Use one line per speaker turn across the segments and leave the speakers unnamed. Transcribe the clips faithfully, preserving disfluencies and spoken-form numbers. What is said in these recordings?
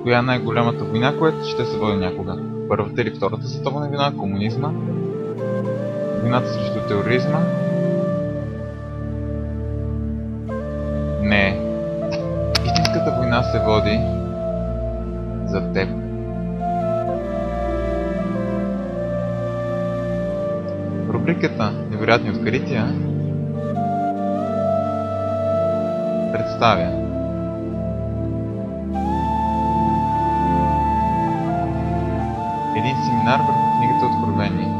Коя е най-голямата война, която ще се води някога? Първата или втората световна война, комунизма, войната срещу тероризма? Не. Истинската война се води за теб. Рубриката Невероятни открития представя един семинар върху книгата Откровение.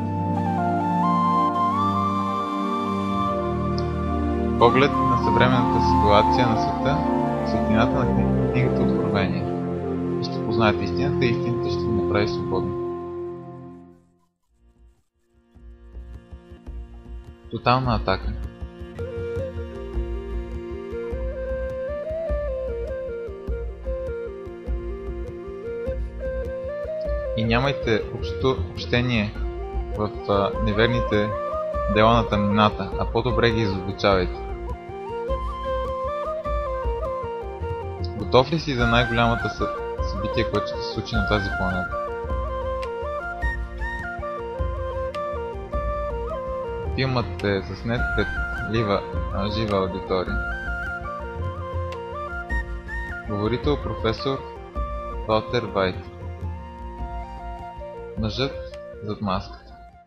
Поглед на съвременната ситуация на света, светлината на книгата Откровение. Ще познаете истината и истината ще ви направи свободни. Тотална атака. И нямайте общо общение в а, неверните дела на тъмнината, а по-добре ги изобличавайте. Готов ли си за най-голямата събитие, което ще се случи на тази планета? Филмът е заснет пред лива, а, жива аудитория. Говорител професор Валтер Вайт. Мъжът зад маската.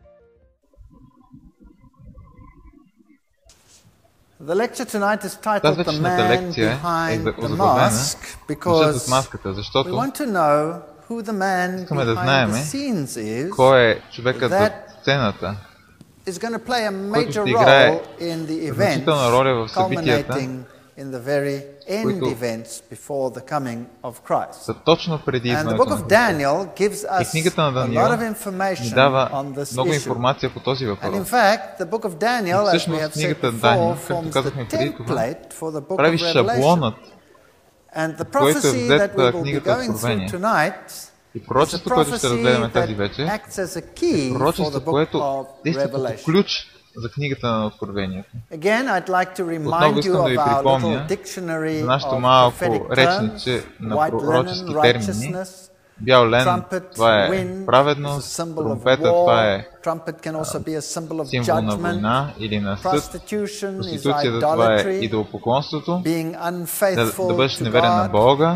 The lecture tonight is titled
Тази
The
вечерната
Man
лекция е
Behind the
озаглавена
Mask
Мъжът зад
because
маската,
we
защото
want to know who the man
искаме да
behind
знаем
the scenes is
кой е човекът
that
зад сцената,
is going to play a
който
major
ще играе
role in the
значителна
events
роля в събитията,
culminating in the very end
които
events before the coming of Christ.
са точно преди
And the
идването
book
на
of
Христа.
Daniel gives
И
us
книгата на
a
Даниил
lot of
ни
information
дава
on this
много
issue.
информация по този
And in
въпрос.
fact, the book of Daniel, as we
Всъщност
have said
книгата Даниил,
before,
както
forms the
казахме преди това,
template for the book
прави
of Revelation.
шаблонът,
And the
който е
prophecy
взет
that we
в
will be
книгата
going through
Откровение.
tonight
И
is a
пророчеството, което ще разгледаме
prophecy
тази
that
вечер,
acts as a key
е
for the
пророчество,
book
което
of
действа като
Revelation.
ключ за книгата на Откровението.
Again, I'd like to
Отново
remind you
искам да ви
of our little
припомня
dictionary
за нашето
of
малко
prophetic terms,
речниче на
white linen,
пророчески термини.
righteousness,
Бял лен,
trumpet,
това е
wind, is a
праведност,
symbol of
тромпета, това
war.
е
Trumpet can also be a symbol of
символ на
judgment.
война или на съд.
Prostitution is
Проституцията, това е
idolatry,
идолопоклонството,
being
да,
unfaithful
да бъдеш
to
неверен на
God.
Бога.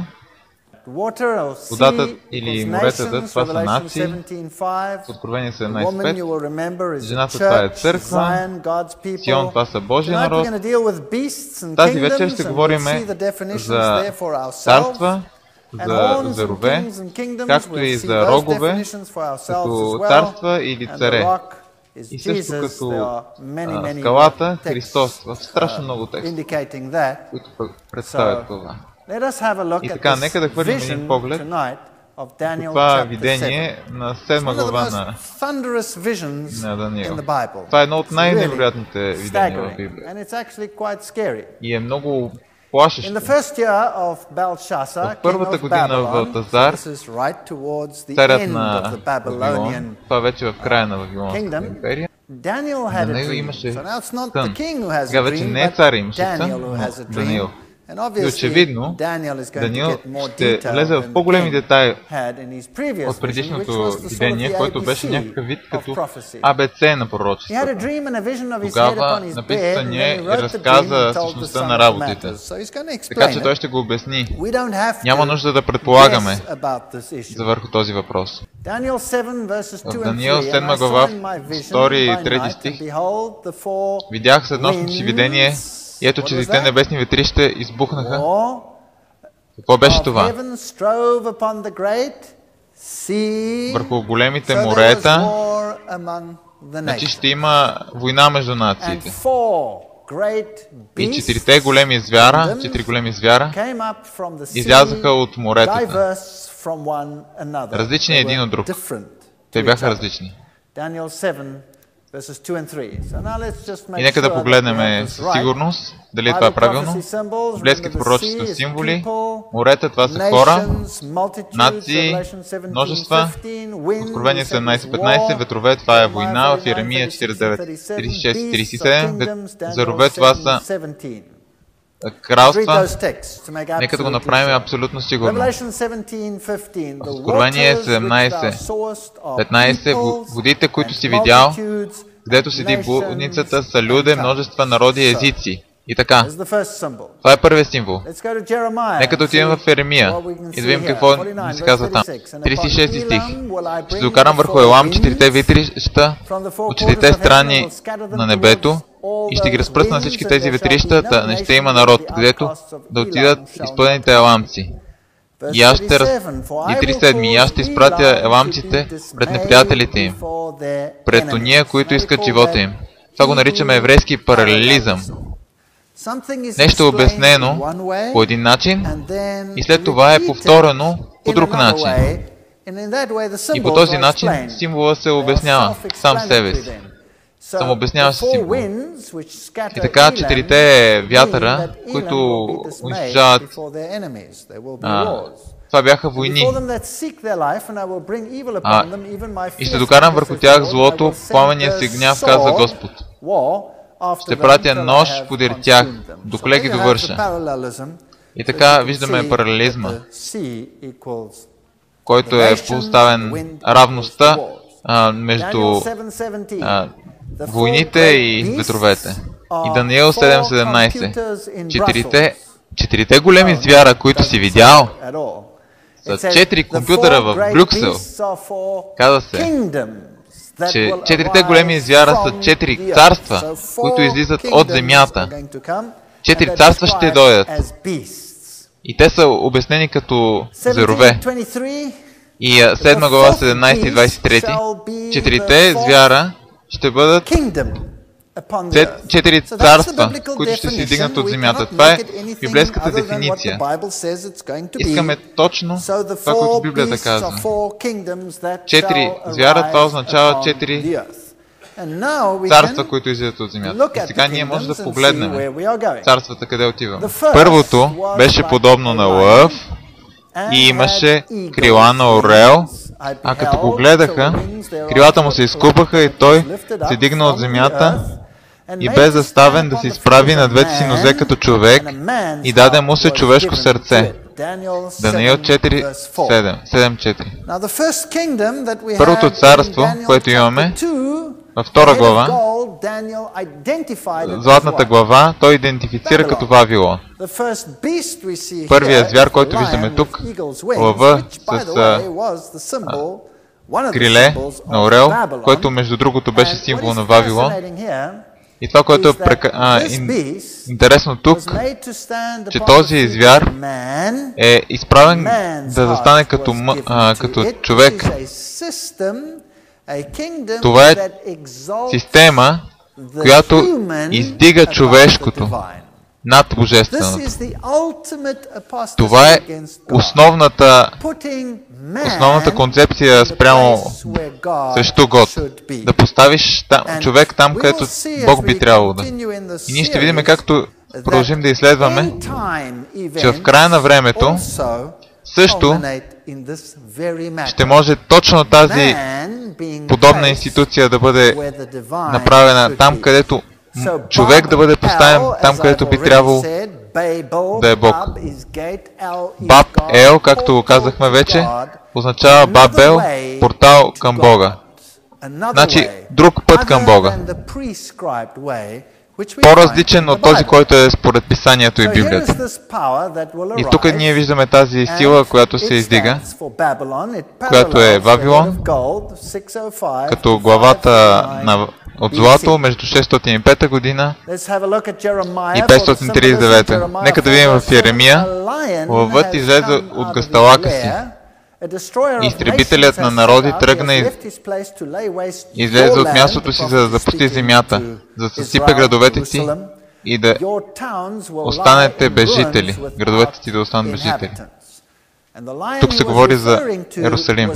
Water or
Водата
sea
или
equals
моретата,
nations,
това са
Revelation
нации.
seventeen five.
В Откровение
The
седемнайсет
woman
пет.
you will remember is the
Жената, това е
church,
църква.
Zion, God's people.
Сион, това са Божия
Tonight we're
народ.
going to deal with beasts and
Тази вечер
kingdoms,
ще
and
говорим
we'll see the definitions
за
there for ourselves.
царства,
And
за,
horns
за
and
рове,
kings and kingdoms,
както и
we'll see
за
those
рогове,
definitions for ourselves
като
as well.
царства или
And the
царе.
rock is
И също
Jesus.
като
There are many,
а,
many
скалата,
texts,
Христос. В страшно
uh,
много текстове,
indicating that.
които представят
So,
това.
Let us have a look
И
at
така,
this
нека да хвърлим
vision
един поглед
tonight of Daniel
това
chapter seven.
видение на
It's
седма
one of the
глава
most
на,
thunderous visions
на
in
Даниил.
the Bible.
Това е едно от
It's
най-невероятните
really
видения в
staggering,
Библията.
and it's actually quite scary.
И е много
In
плашещо.
the first year of Belshazzar,
В
king
първата
of
година
Babylon,
Валтазар,
this is right towards the
царят
end of
на
the Babylonian
Вавилон, това вече в края на Вавилонската
kingdom,
империя,
Daniel had a
Даниил
dream.
имаше
So now it's not the
сън.
king who has
Сега
a
вече
dream,
не е
but
цар имаше сън,
Daniel who
но
has a dream.
Даниил.
And
И
obviously,
очевидно,
Daniel is going
Даниил
to get more
ще
detail
влезе
than
в по-големи
the king
детайли
had in his previous
от
vision, which
предишното
was the sort of
видение,
the
което
A B
беше
C
някакъв вид
of
като
prophecy.
А Б С на
He had a
пророчеството.
dream and a vision of his head
Тогава
upon his
написа
bed, and
съня
then he
и
wrote the dream
разказа
and told the
същността
son
на
of the
работите.
matters. So he's going to
Така че
explain
той
it.
ще го обясни.
We don't have
Няма
to
нужда да предполагаме
guess about this issue.
за върху този въпрос.
Daniel seven verses two
В
and
Даниил
three. And I
седма
saw
глава,
in my vision
втори и
by
трети
night,
стих,
and behold, the four
видях седнощното си видение и ето,
winds,
че
what was
десетте
that?
небесни ветрища избухнаха.
War
Какво беше
of
това?
heaven strove upon the great sea.
Върху големите
So there was
морета,
war among the
значи
nations.
ще има война между
And
нациите.
four great
И
beasts
четирите големи звяра,
kingdoms
четири големи звяра,
came up from the sea,
излязаха от моретата.
diverse from one another.
Различни
They
един
were
от друг.
different
Те
to each
бяха
other.
различни.
Daniel seven verses two and three. So now let's just make
И нека да
sure that we
погледнем
have this
със
right.
сигурност дали това е
Bible
правилно.
prophecy symbols,
Библейските
remember the
пророчества
sea is
символи,
people,
морета това са хора,
nations, multitudes,
нации,
Revelation seventeen
множества.
fifteen, wind,
Откровение
we said
седемнайсет
is
петнайсет,
war,
ветрове това е
Jeremiah
война, в
thirty-nine,
Еремия
thirty-six,
четиридесет девет,
thirty-seven,
тридесет и шест,
beasts
тридесет и
of
седем,
kingdoms, Daniel
за рове това
seven
са
seventeen.
кралства. Нека да го направим абсолютно сигурно. Откровение седемнайсет петнайсет. Водите, които си видял, където седи блудницата, са люде, множества народи и езици. И така. Това е първият символ. Нека да отидем в Еремия и да видим какво ни се казва там. тридесет и шести стих. Ще докарам върху Елам четирите ветрища от четирите страни на небето и ще ги разпръсна на всички тези ветрища, да не ще има народ, където да отидат изпълнените еламци. И аз ще раз... И тридесет и седми. И аз ще изпратя еламците пред неприятелите им, пред ония, които искат живота им. Това го наричаме еврейски паралелизъм. Нещо е обяснено по един начин и след това е повторено по друг начин. И по този начин символа се обяснява сам себе си. Само обяснява се символа. И така, четирите вятъра, които унищожават, това бяха войни. А, и ще докарам върху тях злото, пламения си гняв, каза Господ. Ще пратя нож подир тях, доколе ги довърша. И така виждаме паралелизма, който е поставен равността а, между а, войните и ветровете. И Даниел седем седемнайсет. Четирите, четирите големи звяра, които си видял, са четири компютъра в Брюксел. Каза се, че четирите големи звяра са четири царства, които излизат от земята. Четири царства ще дойдат. И те са обяснени като зверове. И седма глава седемнайсет и двайсет и трети. Четирите звяра ще бъдат четири царства, които ще се издигнат от земята. Това е библейската дефиниция. Искаме точно това, което Библията казва. Четири звяра, това означава четири царства, които излизат от земята. И сега ние може да погледнем царствата, къде отиваме. Първото беше подобно на лъв и имаше крила на орел, а като го гледаха, крилата му се изкупаха и той се дигна от земята и бе заставен да се изправи на двете си нозе като човек и даде му се човешко сърце. Даниил четири седем четири. Първото царство, което имаме, във втора глава, златната глава, той идентифицира като Вавилон. Първият звяр, който виждаме тук, лъва с а, криле на орел, който между другото беше символ на Вавилон. И това, което е прека... а, ин... интересно тук, че този звяр е изправен да застане като, м... а, като човек. Това е система, която издига човешкото над божественото. Това е основната, основната концепция спрямо срещу Год. Да поставиш там, човек там, където Бог би трябвало да. И ние ще видим, както продължим да изследваме, че в края на времето също ще може точно тази подобна институция да бъде направена там, където човек да бъде поставен там, където би трябвало да е Бог. Баб Ел, както го казахме вече, означава Бабел, портал към Бога. Значи, друг път към Бога. По-различен от този, който е според Писанието и Библията. И тук ние виждаме тази сила, която се издига, която е Вавилон, като главата на, от злато между шестстотин и пета година и петстотин тридесет и девета. Нека да видим в Еремия. Лъвът излезе от гъсталака си. Изтребителят на народи тръгна и излезе от мястото си, за да запусти земята, за да съсипе градовете ти и да останете без жители. Градовете ти да останат без жители. Тук се говори за Йерусалим.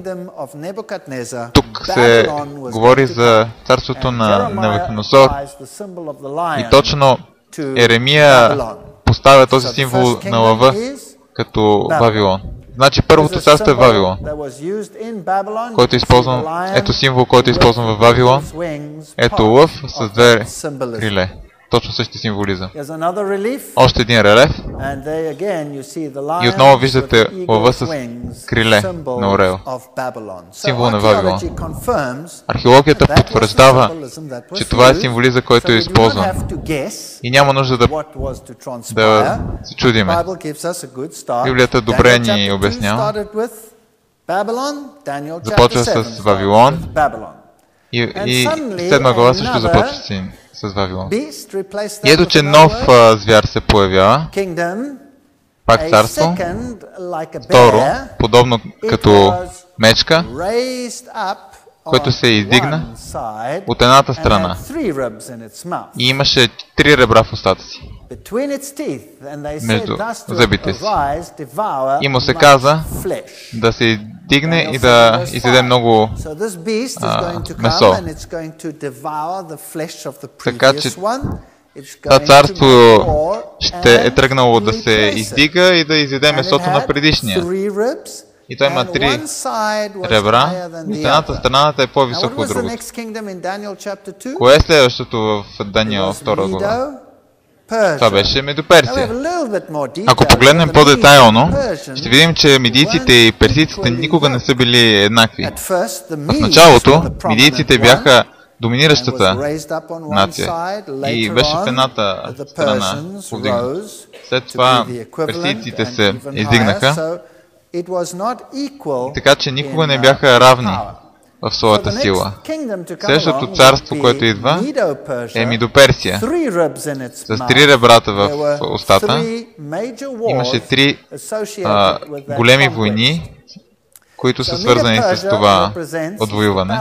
Тук се говори за царството на Навуходоносор. И точно Еремия поставя този символ на лъва като Вавилон. Значи първото царство е Вавилон, който е използван, ето символ, който е използван в Вавилон. Ето лъв с две криле. точно същия символизъм. Още един релеф. И отново виждате лъва с криле на орел. Символ на Вавилон. Археологията потвърждава, че това е символизъм, който е използван. И няма нужда да, да се чудиме. Библията добре ни обяснява. Започва с Вавилон. И, и седма глава също започва с, с Вавилон. И ето, че нов а, звяр се появява. Пак царство. Второ, подобно като мечка, който се издигна от едната страна. И имаше три ребра в устата си. Между зъбите си. И му се каза да се издигне и да изяде много а, месо. Така че това царство ще е тръгнало да се издига и да изяде месото на предишния. И той има три ребра, и едната страна е по-високо от другото. Кое е следващото в Даниел втора глава? Това беше Медоперсия. Ако погледнем по-детайлно, ще видим, че медийците и персийците никога не са били еднакви. В началото медийците бяха доминиращата нация и беше в едната страна повдигната. След това персийците се издигнаха, така че никога не бяха равни в своята сила. Следващото царство, което идва, е Медоперсия. С три ребрата в устата. Имаше три а, големи войни, които са свързани с това отвоюване.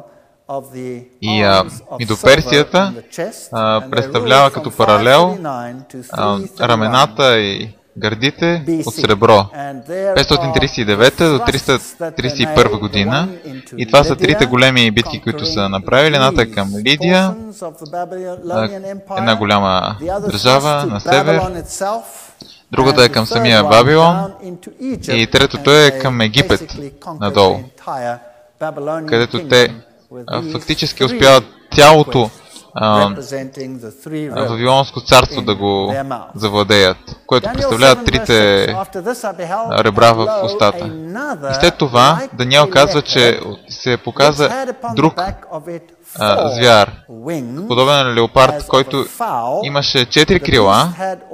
И а, Медоперсията а, представлява като паралел а, рамената и гърдите от сребро. петстотин тридесет и девета до триста тридесет и първа година. И това са трите големи битки, които са направили. Едната е към Лидия, една голяма държава на север. Другата е към самия Вавилон. И третото е към Египет, надолу, където те а, фактически успяват цялото а, Вавилонско царство да го завладеят, което представлява трите ребра в устата. И след това Даниел казва, че се показа друг а, звяр, подобен на леопард, който имаше четири крила,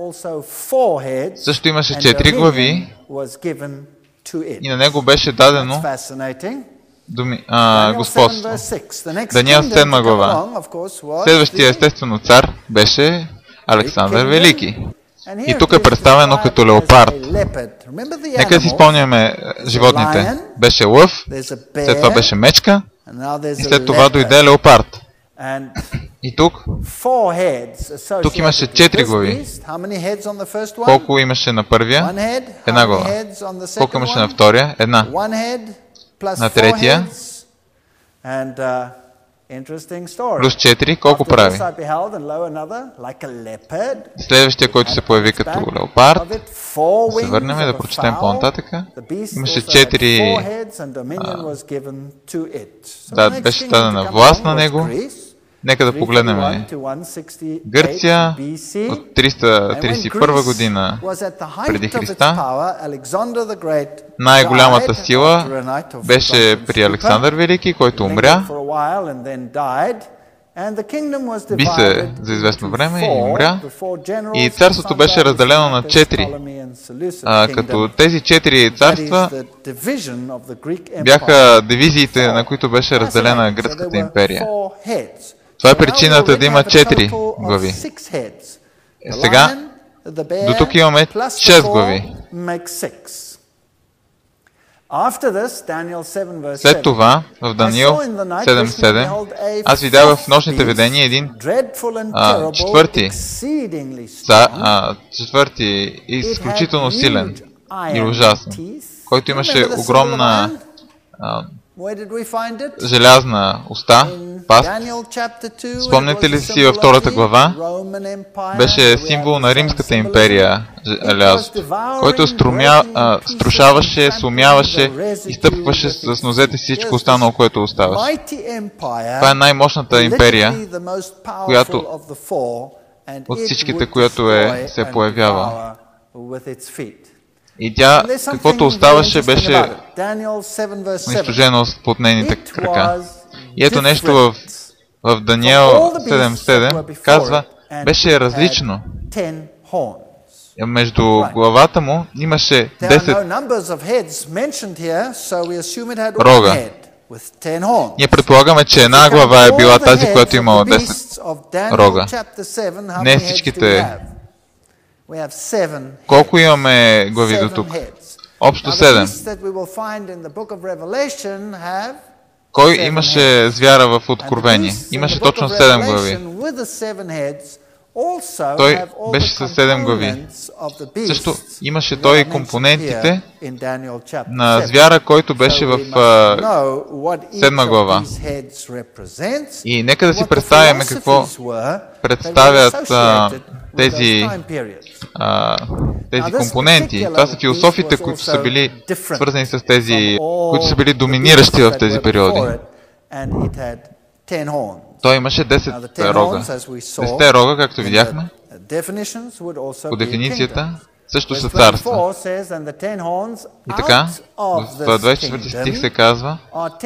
също имаше четири глави и на него беше дадено Думи, а, господство. Даниел седма глава. Следващия естествено цар беше Александър Велики. И тук е представено като леопард. Нека си спомняме животните. Беше лъв, след това беше мечка и след това дойде леопард. И тук, тук имаше четири глави. Колко имаше на първия? Една глава. Колко имаше на втория? Една. На третия, плюс четири, колко прави? Следващия, който се появи като леопард, да се върнем и да прочетем по-нататъка. Имаше четири... Да, беше дадена власт на него. Нека да погледнем Гърция от триста тридесет и първа година преди Христа. Най-голямата сила беше при Александър Велики, който умря. Би се за известно време и умря. И царството беше разделено на четири. А, като тези четири царства бяха дивизиите, на които беше разделена Гръцката империя. Това е причината да има четири глави. Сега, до тук имаме шест глави. След това, в Даниел седем седем, аз видях в нощните видения един а, четвърти, ца, а, четвърти, изключително силен и ужасен, който имаше огромна а, желязна уста, паст. Спомняте ли си във втората глава? Беше символ на Римската империя, желязото, който струмя, а, струшаваше, сломяваше, изтъпваше с нозете всичко останало, което оставаше. Това е най-мощната империя, която от всичките, която е, се появява. И тя, каквото оставаше, беше унищожено под нейните крака. И ето нещо в, в Даниел седем седем казва, беше различно. Между главата му имаше десет рога. Ние предполагаме, че една глава е била тази, която имала десет рога. Не всичките. Колко имаме глави до тук? Общо седем. Кой имаше звяра в Откровение? Имаше точно седем глави. Той беше със седем глави. Също имаше той и компонентите на звяра, който беше в седма глава. И нека да си представяме какво представят а, тези, а, тези компоненти. Това са философите, които са били свързани с тези, които са били доминиращи в тези периоди. Той имаше десет рога. десет рога, както видяхме, по дефиницията, също са царства. И така, в двадесет и четвърти стих се казва,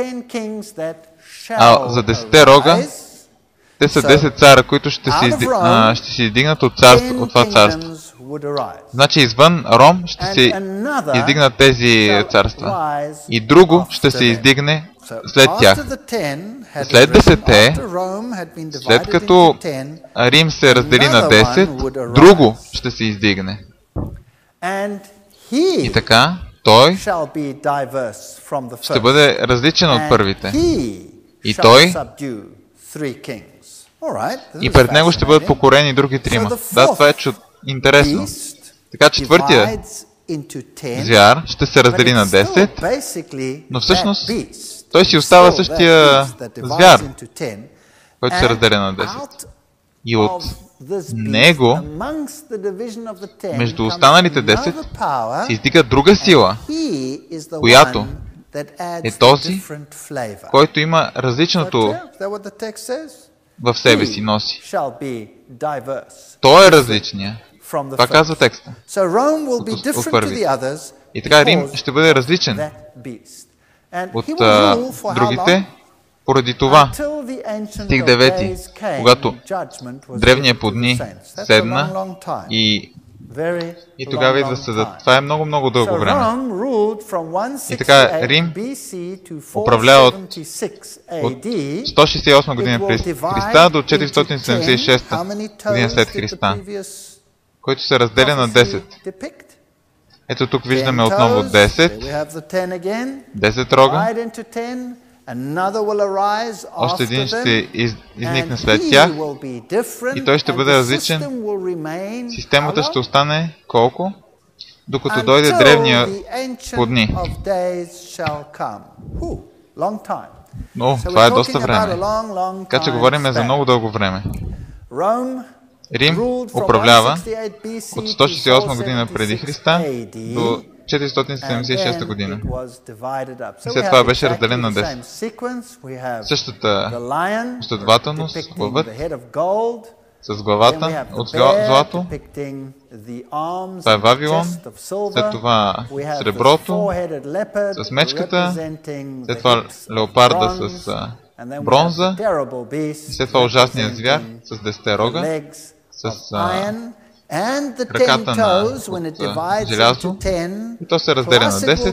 а за десет рога, те са десет цара, които ще се, изди... а, ще се издигнат от, царство, от това царство. Значи извън Ром ще се издигнат тези царства. И друго ще се издигне след тях. След десете, след като Рим се раздели на десет, друго ще се издигне. И така, той ще бъде различен от първите. И той и пред него ще бъдат покорени други трима. Да, това е чуд... интересно. Така, четвъртия звяр ще се раздели на десет, но всъщност той си остава същия звяр, който се разделя на десет. И от него, между останалите десет, се издига друга сила, която е този, който има различното в себе си носи. Той е различният. Това казва текста от, от първите. И така Рим ще бъде различен от а, другите, поради това стих девети, когато древният по дни седна и, и тогава идва съдът. Това е много-много дълго време. И така Рим управлява от, от сто шестдесет и осма година през Христа до четиристотин седемдесет и шеста година след Христа, който се разделя на десет. Ето тук виждаме отново десет. десет рога. Още един ще из, изникне след тях. И той ще бъде различен. Системата ще остане колко? Докато дойде древния по дни. Но това е доста време. Така че говорим за много дълго време. Рим управлява от сто шестдесет и осма година преди Христа до четиристотин седемдесет и шеста година. След това беше разделен на десет. Същата последователност, лъвът с главата от злато, това е Вавилон, след това среброто с мечката, след това леопарда с бронза, и след това ужасният звяр с десете рога, с а, ръката на от, желязо, и то се разделя на десет,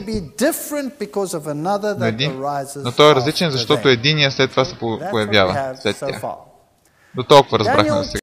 на един, но той е различен, защото единия след това се появява след тях. До толкова разбрахме за сега.